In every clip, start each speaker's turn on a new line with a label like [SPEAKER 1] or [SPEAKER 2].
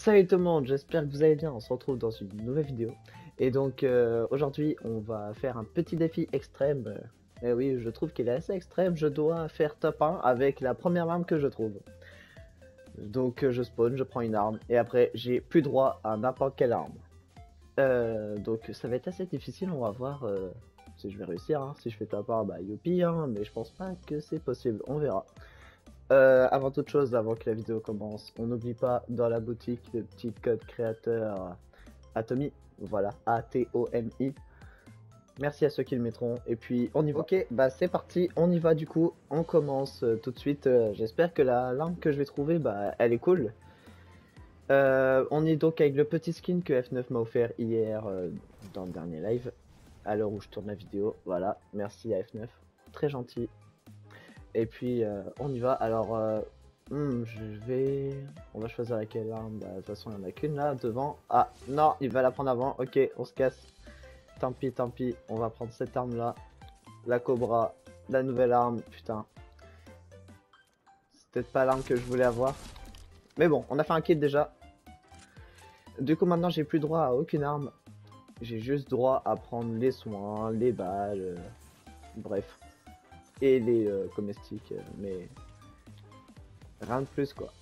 [SPEAKER 1] Salut tout le monde, j'espère que vous allez bien, on se retrouve dans une nouvelle vidéo. Et donc aujourd'hui on va faire un petit défi extrême. Et oui, je trouve qu'il est assez extrême, je dois faire top 1 avec la première arme que je trouve. Donc je spawn, je prends une arme et après j'ai plus droit à n'importe quelle arme. Donc ça va être assez difficile, on va voir si je vais réussir. Hein. Si je fais top 1, bah youpi, hein, mais je pense pas que c'est possible, on verra. Avant toute chose, avant que la vidéo commence, on n'oublie pas dans la boutique le petit code créateur Atomy, voilà, A-T-O-M-I. Merci à ceux qui le mettront, et puis on y va. Ok, bah c'est parti, on y va du coup, on commence tout de suite. J'espère que la l'arme que je vais trouver, bah elle est cool. On est donc avec le petit skin que F9 m'a offert hier dans le dernier live, à l'heure où je tourne la vidéo, voilà, merci à F9, très gentil. Et puis on y va. Alors on va choisir laquelle arme. Bah, de toute façon il n'y en a qu'une là devant. Ah non, il va la prendre avant. Ok, on se casse. Tant pis, on va prendre cette arme là. La Cobra, la nouvelle arme. Putain, c'est peut-être pas l'arme que je voulais avoir. Mais bon, on a fait un kit déjà. Du coup maintenant j'ai plus droit à aucune arme. J'ai juste droit à prendre les soins, les balles, bref. Et les comestiques, mais rien de plus quoi.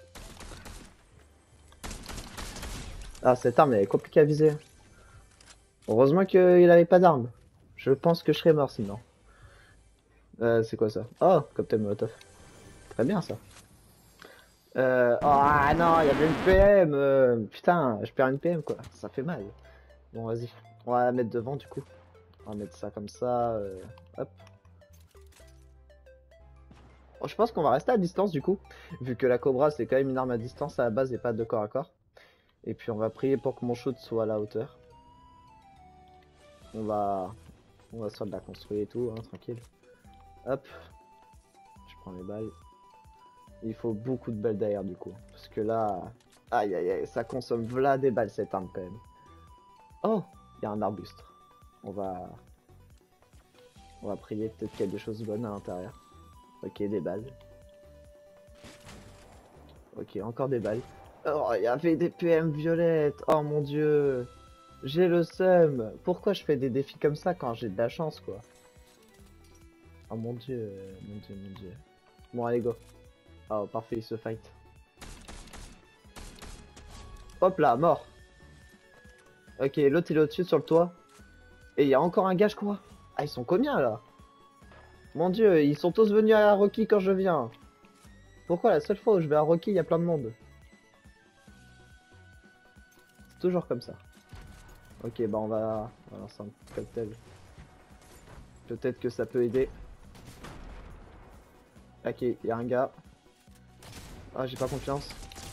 [SPEAKER 1] Ah, cette arme elle est compliquée à viser. Heureusement qu'il avait pas d'arme. Je pense que je serais mort sinon. C'est quoi ça? Oh, cocktail molotov. Très bien ça. Oh ah, non, il y avait une PM. Putain, je perds une PM quoi. Ça fait mal. Bon, vas-y. On va la mettre devant du coup. On va mettre ça comme ça. Hop. Oh, je pense qu'on va rester à distance du coup. Vu que la Cobra c'est quand même une arme à distance à la base et pas de corps à corps. Et puis on va prier pour que mon shoot soit à la hauteur. On va soit de la construire et tout, hein, tranquille. Hop. Je prends les balles. Il faut beaucoup de balles d'air du coup. Parce que là... Aïe aïe aïe, ça consomme v'là des balles cette arme quand même. Oh, il y a un arbuste. On va prier peut-être qu'il y a des choses bonnes à l'intérieur. Ok, des balles. Ok, encore des balles. Oh, il y avait des PM violettes. Oh mon dieu. J'ai le seum. Pourquoi je fais des défis comme ça quand j'ai de la chance quoi? Oh mon dieu, mon dieu. Bon allez go. Oh parfait, il se fight. Hop là, mort. Ok, l'autre il est au-dessus sur le toit. Et il y a encore un gage quoi? Ah, ils sont combien là? Mon dieu, ils sont tous venus à Rocky quand je viens. Pourquoi la seule fois où je vais à Rocky, il y a plein de monde? C'est toujours comme ça. Ok, bah on va lancer un cocktail. Peut-être que ça peut aider. Ok, il y a un gars. Ah, j'ai pas confiance.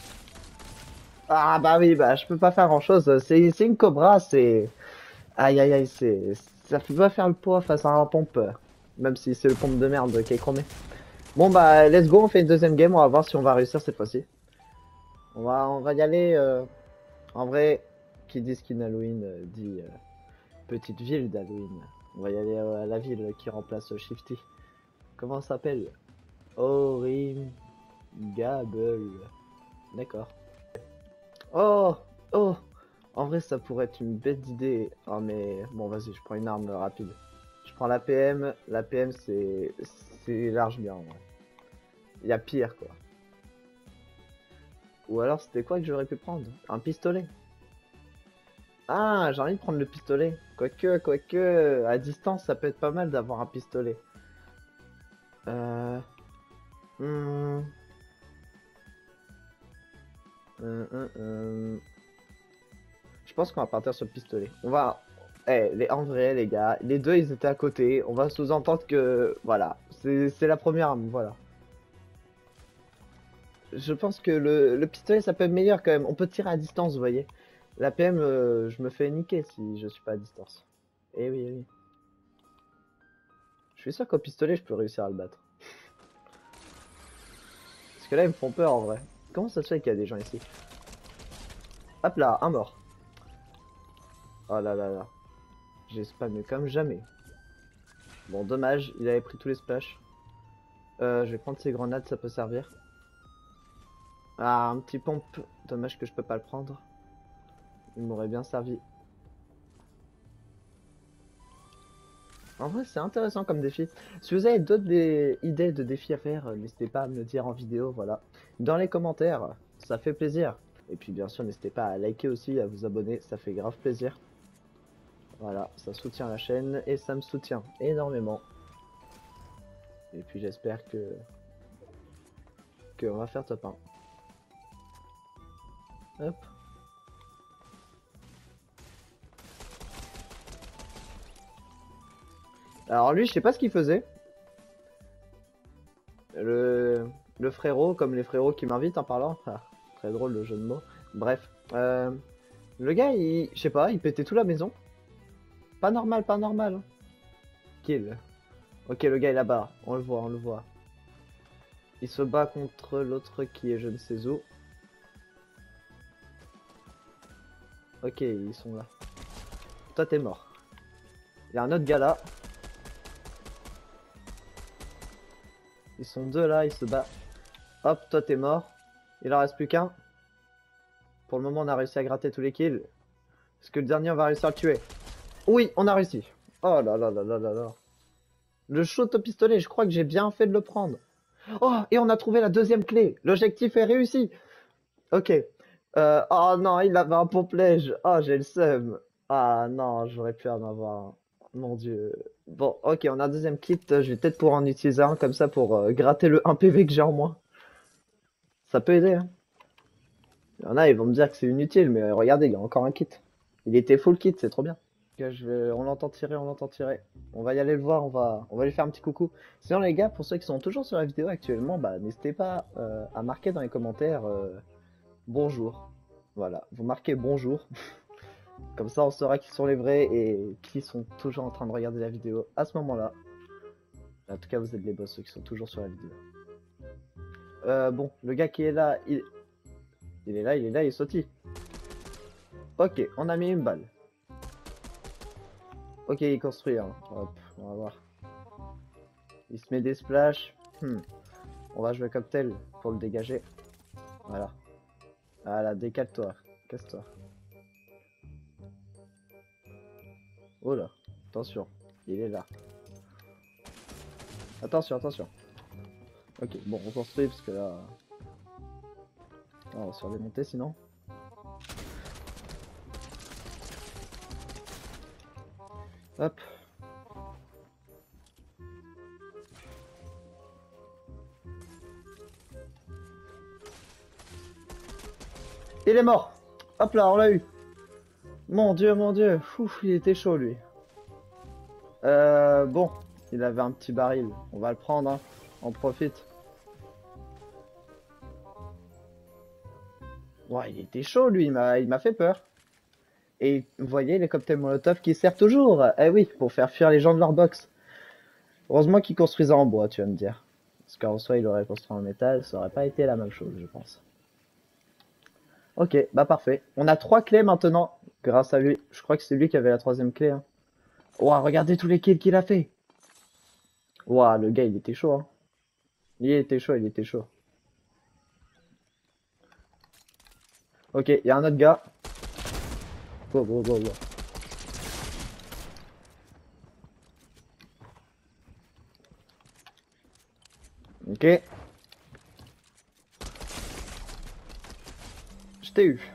[SPEAKER 1] Ah bah oui, bah je peux pas faire grand chose. C'est une cobra, c'est... Aïe aïe aïe, ça peut pas faire le poids face à un pompeur. Même si c'est le pompe de merde qui est chromé. Bon bah let's go, on fait une deuxième game, on va voir si on va réussir cette fois-ci. On va y aller. En vrai, qui dit skin Halloween dit petite ville d'Halloween. On va y aller à la ville qui remplace Shifty. Comment ça s'appelle? Orim Gable. D'accord. Oh, oh. En vrai, ça pourrait être une bête d'idée. Oh mais bon, vas-y, je prends une arme rapide. Je prends la PM. La PM, c'est large bien. Ouais. Il y a pire quoi. Ou alors, c'était quoi que j'aurais pu prendre? Un pistolet. Ah, j'ai envie de prendre le pistolet. Quoique, à distance, ça peut être pas mal d'avoir un pistolet. Euh... hmm, Je pense qu'on va partir sur le pistolet. On va... en vrai, les gars, les deux, ils étaient à côté. On va sous-entendre que... Voilà, c'est la première arme, voilà. Je pense que le pistolet, ça peut être meilleur quand même. On peut tirer à distance, vous voyez. La PM, je me fais niquer si je suis pas à distance. Eh oui, eh oui. Je suis sûr qu'au pistolet, je peux réussir à le battre. Parce que là, ils me font peur en vrai. Comment ça se fait qu'il y a des gens ici? Hop là, un mort. Oh là là là. J'ai spammé comme jamais. Bon, dommage, il avait pris tous les splashs. Je vais prendre ces grenades, ça peut servir. Ah, un petit pompe Dommage que je peux pas le prendre. Il m'aurait bien servi. En vrai, c'est intéressant comme défi. Si vous avez d'autres idées de défis à faire, n'hésitez pas à me le dire en vidéo, voilà. Dans les commentaires, ça fait plaisir. Et puis bien sûr, n'hésitez pas à liker aussi, à vous abonner, ça fait grave plaisir. Voilà, ça soutient la chaîne et ça me soutient énormément. Et puis j'espère on va faire top 1. Hop. Alors lui, je sais pas ce qu'il faisait. Le frérot, comme les frérots qui m'invitent en parlant. Ah, très drôle le jeu de mots. Bref. Le gars, je sais pas, il pétait toute la maison. Pas normal, pas normal. Hein. Kill. Ok, le gars est là-bas. On le voit, on le voit. Il se bat contre l'autre qui est je ne sais où. Ok, ils sont là. Toi, t'es mort. Il y a un autre gars là. Ils sont deux là, ils se battent. Hop, toi t'es mort. Il en reste plus qu'un. Pour le moment, on a réussi à gratter tous les kills. Est-ce que le dernier, on va réussir à le tuer? Oui, on a réussi. Oh là là là là là là. Le shoot au pistolet, je crois que j'ai bien fait de le prendre. Oh, et on a trouvé la deuxième clé. L'objectif est réussi. Ok. Oh non, il avait un pompe-lège. Oh, j'ai le seum. Ah non, j'aurais pu en avoir un. Mon dieu. Bon, ok, on a un deuxième kit. Je vais peut-être pouvoir en utiliser un comme ça pour gratter le 1 PV que j'ai en moins. Ça peut aider, hein. Il y en a, ils vont me dire que c'est inutile, mais regardez, il y a encore un kit. Il était full kit, c'est trop bien. Ok, on l'entend tirer, on l'entend tirer. On va y aller le voir, on va lui faire un petit coucou. Sinon les gars, pour ceux qui sont toujours sur la vidéo actuellement, bah n'hésitez pas à marquer dans les commentaires bonjour. Voilà, vous marquez bonjour. Comme ça on saura qui sont les vrais et qui sont toujours en train de regarder la vidéo à ce moment-là. En tout cas, vous êtes les boss, ceux qui sont toujours sur la vidéo. Bon, le gars qui est là, il est là, il est là, il est sauté. Ok, on a mis une balle. Ok, il construit, hein. Hop, on va voir. Il se met des splashs. On va jouer cocktail pour le dégager. Voilà. Voilà, décale-toi. Casse-toi. Oh là, attention. Il est là. Attention, attention. Ok, bon, on construit parce que là... on va se faire démonter sinon. Hop. Il est mort. Hop là, on l'a eu. Mon dieu, mon dieu. Ouf, il était chaud lui. Bon, il avait un petit baril. On va le prendre, hein. On profite. Ouais, il était chaud lui, il m'a fait peur. Et vous voyez les cocktails Molotov qui servent toujours. Eh oui, pour faire fuir les gens de leur box. Heureusement qu'ils construisaient en bois, tu vas me dire. Parce qu'en soi, il aurait construit en métal, ça aurait pas été la même chose, je pense. Ok, bah parfait. On a 3 clés maintenant, grâce à lui. Je crois que c'est lui qui avait la 3ème clé. Hein. Ouah, regardez tous les kills qu'il a fait. Ouah, le gars, il était chaud. Hein. Il était chaud, il était chaud. Ok, il y a un autre gars. Go, go, go, go. Ok. Je t'ai eu.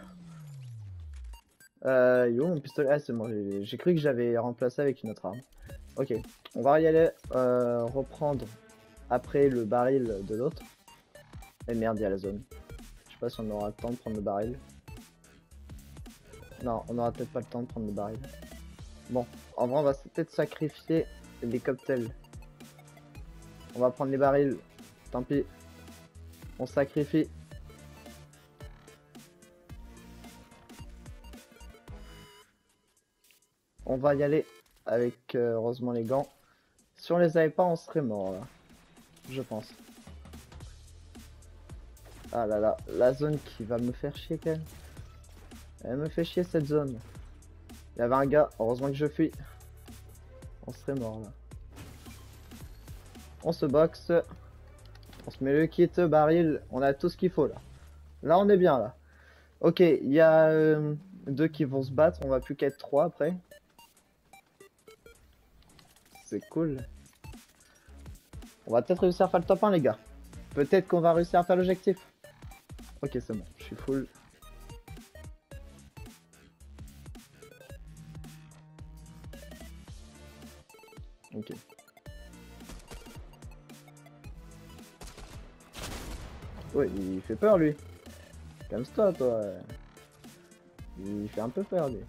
[SPEAKER 1] Yo, mon pistolet. Ah, c'est moi. J'ai cru que j'avais remplacé avec une autre arme. Ok. On va y aller reprendre après le baril de l'autre. Et merde, il y a la zone. Je sais pas si on aura le temps de prendre le baril. Non, on aura peut-être pas le temps de prendre le baril. Bon, en vrai, on va peut-être sacrifier les cocktails. On va prendre les barils. Tant pis. On sacrifie. On va y aller avec heureusement les gants. Si on les avait pas, on serait mort là. Je pense. Ah là là, la zone qui va me faire chier quand même. Elle me fait chier cette zone. Il y avait un gars, heureusement que je fuis. On serait mort là. On se boxe. On se met le kit, baril. On a tout ce qu'il faut là. Là on est bien là. Ok, il y a deux qui vont se battre, on va plus qu'être trois après. C'est cool. On va peut-être réussir à faire le top 1 les gars. Peut-être qu'on va réussir à faire l'objectif. Ok, c'est bon, je suis full. Ok. Ouais, il fait peur lui. Calme-toi toi. Il fait un peu peur lui.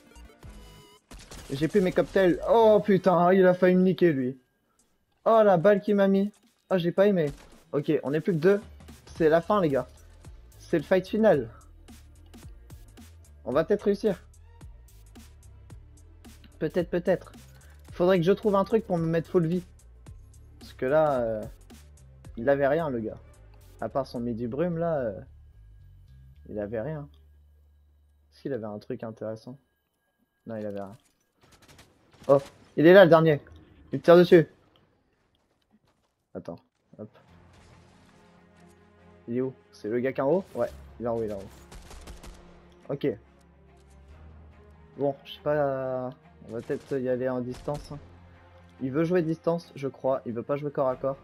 [SPEAKER 1] J'ai plus mes cocktails. Oh putain, il a failli me niquer lui. Oh la balle qu'il m'a mis. Oh j'ai pas aimé. Ok, on est plus que deux. C'est la fin les gars. C'est le fight final. On va peut-être réussir. Peut-être, peut-être. Faudrait que je trouve un truc pour me mettre full vie. Parce que là, il avait rien le gars. À part son midi brume là, il avait rien. Est-ce qu'il avait un truc intéressant? Non, il avait rien. Oh, il est là le dernier. Il tire dessus. Attends, hop. Il est où? C'est le gars qui est en haut? Ouais, il est en haut, il est en haut. Ok. Bon, je sais pas. On va peut-être y aller en distance, hein. Il veut jouer distance, je crois. Il veut pas jouer corps à corps.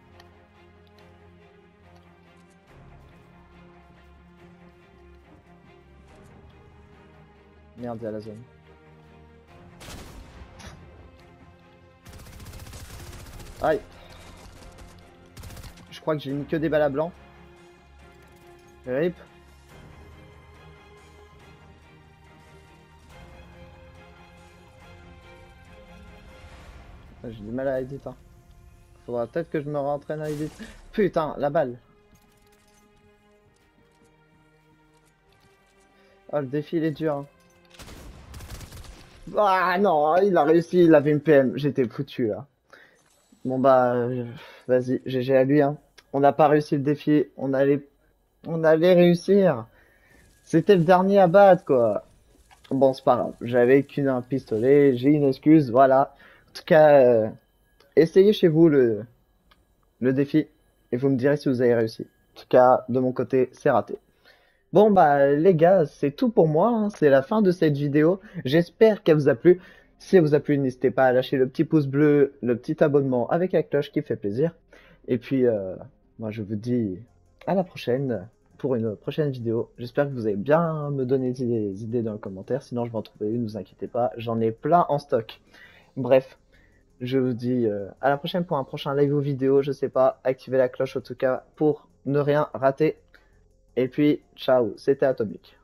[SPEAKER 1] Merde, il y a la zone. Aïe. Je crois que j'ai mis que des balles à blanc. Rip. J'ai du mal à edit, hein. Faudra peut-être que je me rentraîne à edit. Putain, la balle. Oh, le défi, il est dur, hein. Ah non, il a réussi, il avait une PM. J'étais foutu, là. Bon, bah, vas-y, GG à lui, hein. On n'a pas réussi le défi. On allait réussir. C'était le dernier à battre, quoi. Bon, c'est pas grave. J'avais qu'un pistolet, j'ai une excuse, voilà. En tout cas, essayez chez vous le défi et vous me direz si vous avez réussi. En tout cas, de mon côté, c'est raté. Bon, bah, les gars, c'est tout pour moi, hein. C'est la fin de cette vidéo. J'espère qu'elle vous a plu. Si elle vous a plu, n'hésitez pas à lâcher le petit pouce bleu, le petit abonnement avec la cloche qui fait plaisir. Et puis, moi, je vous dis à la prochaine pour une prochaine vidéo. J'espère que vous allez bien me donner des idées dans le commentaire. Sinon, je vais en trouver une, ne vous inquiétez pas. J'en ai plein en stock. Bref, je vous dis à la prochaine pour un prochain live ou vidéo. Je sais pas, activez la cloche en tout cas pour ne rien rater. Et puis, ciao, c'était Atomic.